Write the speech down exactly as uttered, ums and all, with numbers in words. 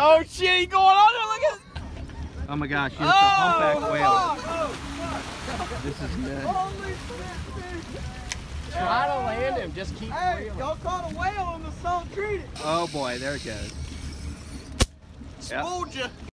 Oh shit, he's going on there, look at it. Oh my gosh, here's Oh, the humpback whale. Oh, This is good. holy shit, dude. Try to land him, just keep Hey, reeling. y'all caught a whale on the salt treated. Oh boy, there it goes. Spooled you.